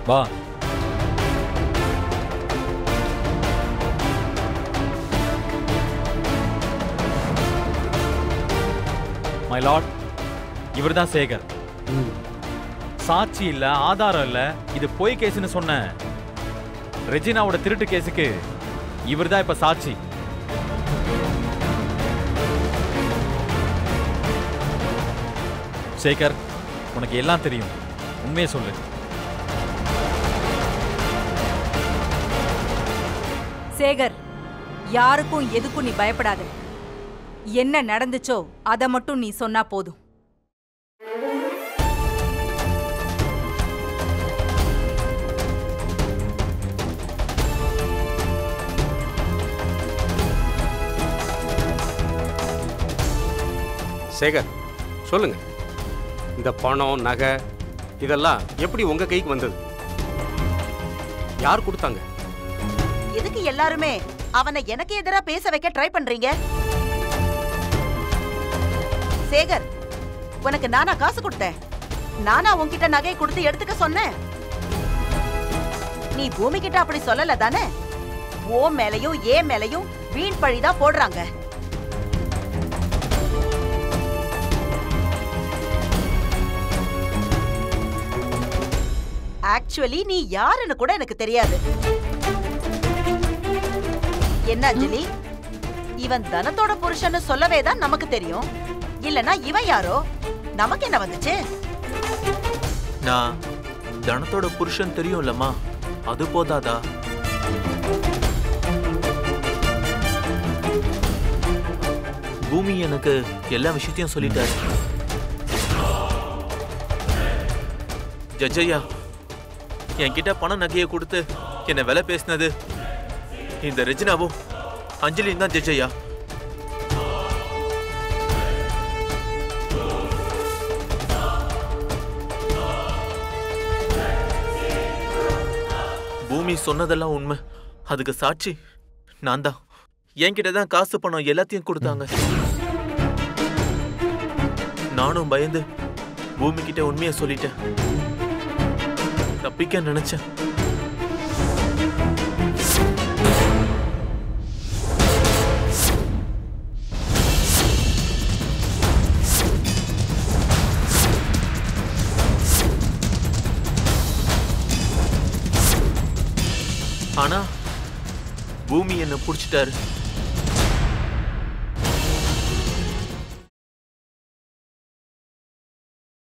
வா. My Lord, இவர்தான் சேகர். சாட்சி இல்ல, ஆதாரம் இல்ல, இது பொய் கேஸ்னு சொன்ன ரெஜினாவோட திருட்டு கேஸுக்கு இவர்தான் இப்ப சாட்சி. சேகர், உனக்கு எல்லாம் தெரியும், உண்மையை சொல்லு. சேகர், யாருக்கும் எதுக்கும் நீ பயப்படாத. என்ன நடந்துச்சோ அதை மட்டும் நீ சொன்னா போதும். சேகர், சொல்லுங்க, இந்த பணம் நகை இதெல்லாம் எப்படி உங்க கைக்கு வந்தது? யார் கொடுத்தாங்க? எதுக்கு எல்லாருமே அவனை எனக்கு எதிரா பேச வைக்க ட்ரை பண்றீங்க? சேகர், உனக்கு நானா காசு கொடுத்தேன்? நானா உன்கிட்ட நகையை கொடுத்து எடுத்துக்க சொன்னேன்? நீ பூமி கிட்ட அப்படி சொல்லல தானே? ஓ மேலையும் ஏ மேலையும் வீண் பழிதான் போடுறாங்க. ஆக்சுவலி நீ யாருன்னு கூட எனக்கு தெரியாது. என்ன அஞ்சலி, இவன் தனத்தோட புருஷன்னு சொல்லவே தான் நமக்கு தெரியும். இல்லனா இவன் யாரோ? நமக்கு என்ன வந்துச்சு? நான் தனத்தோட புருஷன் தெரியும்லம்மா, அது போதாதா? பூமி எனக்கு எல்லா விஷயத்தையும் சொல்லிட்டாரு. ஜட்ஜையா, என்கிட்ட பண நகையை கொடுத்து என்ன விலை பேசினது இந்த ரெஜினாவும் அஞ்சலியும் தான் ஜட்ஜையா. பூமி சொன்னதெல்லாம் உண்மை, அதுக்கு சாட்சி நான் தான். என்கிட்ட தான் காசு பணம் எல்லாத்தையும் கொடுத்தாங்க. நானும் பயந்து பூமி கிட்ட உண்மையை சொல்லிட்டேன். தப்பிக்க நினைச்சேன். ஆனா பூமி என்ன புடிச்சிட்டாரு.